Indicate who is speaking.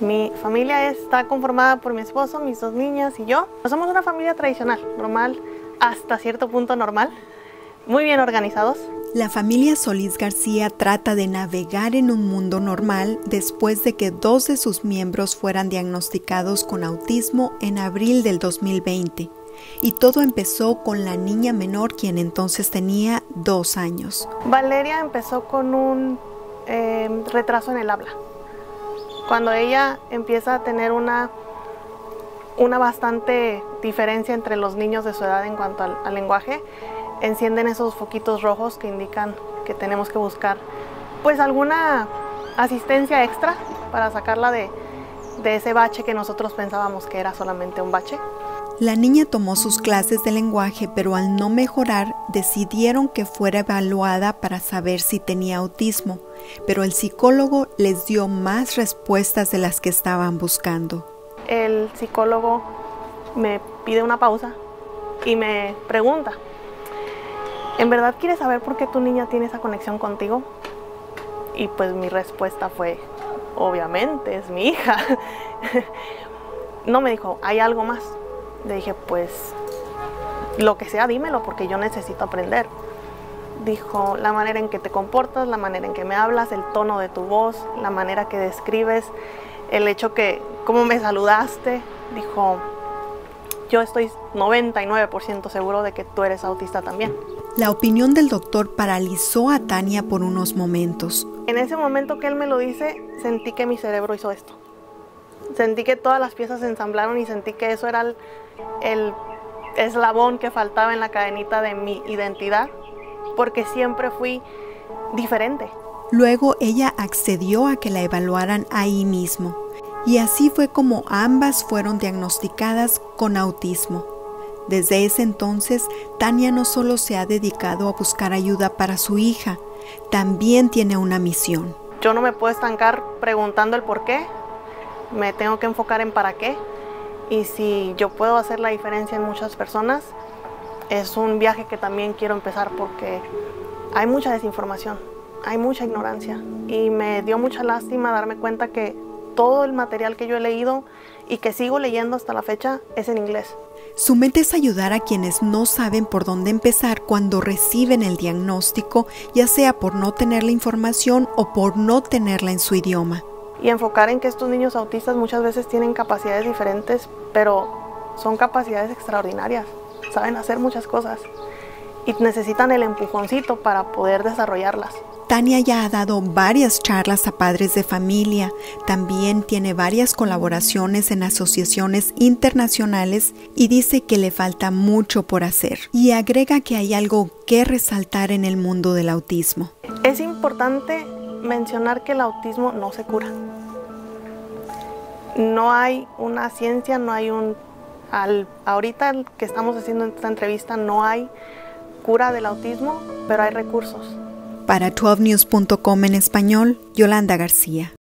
Speaker 1: Mi familia está conformada por mi esposo, mis 2 niñas y yo. Somos una familia tradicional, normal, hasta cierto punto normal, muy bien organizados.
Speaker 2: La familia Solís García trata de navegar en un mundo normal después de que 2 de sus miembros fueran diagnosticados con autismo en abril del 2020. Y todo empezó con la niña menor, quien entonces tenía 2 años.
Speaker 1: Valeria empezó con un retraso en el habla. Cuando ella empieza a tener una bastante diferencia entre los niños de su edad en cuanto al lenguaje, encienden esos foquitos rojos que indican que tenemos que buscar pues alguna asistencia extra para sacarla de ese bache que nosotros pensábamos que era solamente un bache.
Speaker 2: La niña tomó sus clases de lenguaje, pero al no mejorar, decidieron que fuera evaluada para saber si tenía autismo, pero el psicólogo les dio más respuestas de las que estaban buscando.
Speaker 1: El psicólogo me pide una pausa y me pregunta: ¿en verdad quieres saber por qué tu niña tiene esa conexión contigo? Y pues mi respuesta fue: obviamente, es mi hija. No me dijo, ¿hay algo más? Le dije, pues, lo que sea, dímelo, porque yo necesito aprender. Dijo, la manera en que te comportas, la manera en que me hablas, el tono de tu voz, la manera que describes, el hecho que, cómo me saludaste. Dijo, yo estoy 99% seguro de que tú eres autista también.
Speaker 2: La opinión del doctor paralizó a Tania por unos momentos.
Speaker 1: En ese momento que él me lo dice, sentí que mi cerebro hizo esto. Sentí que todas las piezas se ensamblaron y sentí que eso era el eslabón que faltaba en la cadenita de mi identidad, porque siempre fui diferente.
Speaker 2: Luego ella accedió a que la evaluaran ahí mismo, y así fue como ambas fueron diagnosticadas con autismo. Desde ese entonces, Tania no solo se ha dedicado a buscar ayuda para su hija, también tiene una misión.
Speaker 1: Yo no me puedo estancar preguntando el por qué, me tengo que enfocar en para qué, y si yo puedo hacer la diferencia en muchas personas, es un viaje que también quiero empezar, porque hay mucha desinformación, hay mucha ignorancia, y me dio mucha lástima darme cuenta que todo el material que yo he leído y que sigo leyendo hasta la fecha es en inglés.
Speaker 2: Su meta es ayudar a quienes no saben por dónde empezar cuando reciben el diagnóstico, ya sea por no tener la información o por no tenerla en su idioma.
Speaker 1: Y enfocar en que estos niños autistas muchas veces tienen capacidades diferentes, pero son capacidades extraordinarias, saben hacer muchas cosas y necesitan el empujoncito para poder desarrollarlas.
Speaker 2: Tania ya ha dado varias charlas a padres de familia, también tiene varias colaboraciones en asociaciones internacionales y dice que le falta mucho por hacer. Y agrega que hay algo que resaltar en el mundo del autismo.
Speaker 1: Es importante mencionar que el autismo no se cura. No hay una ciencia, no hay ahorita que estamos haciendo esta entrevista, no hay cura del autismo, pero hay recursos.
Speaker 2: Para 12news.com en español, Yolanda García.